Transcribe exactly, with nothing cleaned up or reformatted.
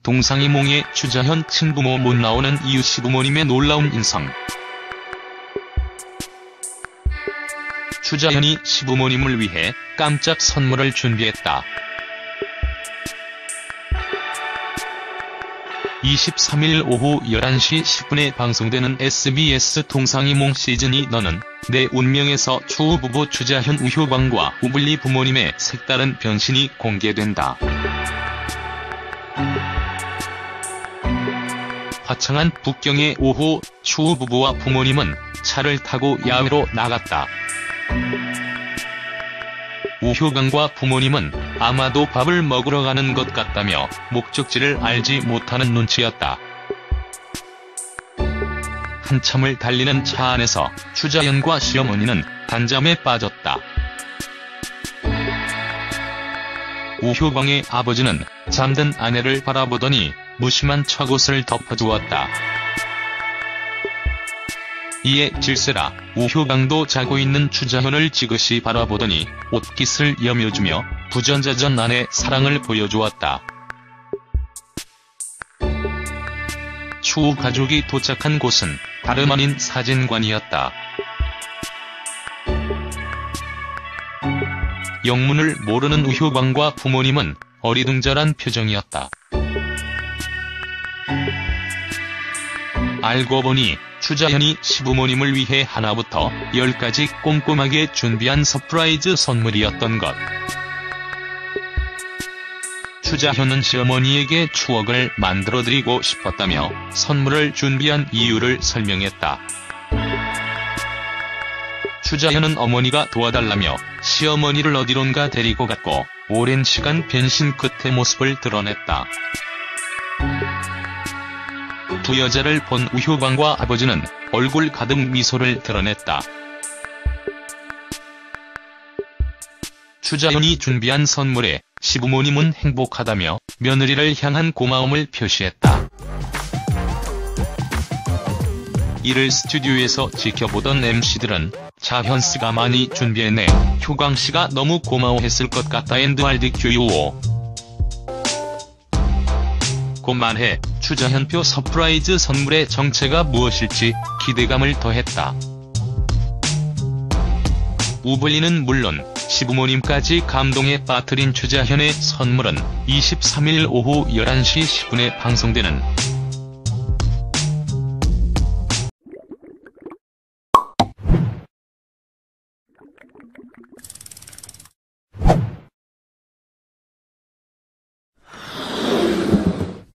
동상이몽의 추자현 친부모 못 나오는 이유 시부모님의 놀라운 인상. 추자현이 시부모님을 위해 깜짝 선물을 준비했다. 이십삼일 오후 열한 시 십 분에 방송되는 에스비에스 동상이몽 시즌이 너는 내 운명에서 추우 부부 추자현 우효광과 우블리 부모님의 색다른 변신이 공개된다. 화창한 북경의 오후, 추우 부부와 부모님은 차를 타고 야외로 나갔다. 우효광과 부모님은 아마도 밥을 먹으러 가는 것 같다며 목적지를 알지 못하는 눈치였다. 한참을 달리는 차 안에서 추자현과 시어머니는 단잠에 빠졌다. 우효광의 아버지는 잠든 아내를 바라보더니 무심한 척옷을 덮어주었다. 이에 질세라 우효광도 자고 있는 추자현을 지그시 바라보더니 옷깃을 여며주며 부전자전 아내 사랑을 보여주었다. 추후 가족이 도착한 곳은 다름 아닌 사진관이었다. 영문을 모르는 우효광과 부모님은 어리둥절한 표정이었다. 알고 보니 추자현이 시부모님을 위해 하나부터 열까지 꼼꼼하게 준비한 서프라이즈 선물이었던 것. 추자현은 시어머니에게 추억을 만들어드리고 싶었다며 선물을 준비한 이유를 설명했다. 추자현은 어머니가 도와달라며 시어머니를 어디론가 데리고 갔고 오랜 시간 변신 끝의 모습을 드러냈다. 두 여자를 본 우효광과 아버지는 얼굴 가득 미소를 드러냈다. 추자현이 준비한 선물에 시부모님은 행복하다며 며느리를 향한 고마움을 표시했다. 이를 스튜디오에서 지켜보던 엠씨들은 자현씨가 많이 준비했네, 효광씨가 너무 고마워했을 것 같다 앤드 알디큐요. 그만해, 추자현표 서프라이즈 선물의 정체가 무엇일지 기대감을 더했다. 우블리는 물론 시부모님까지 감동에 빠뜨린 추자현의 선물은 이십삼일 오후 열한 시 십 분에 방송되는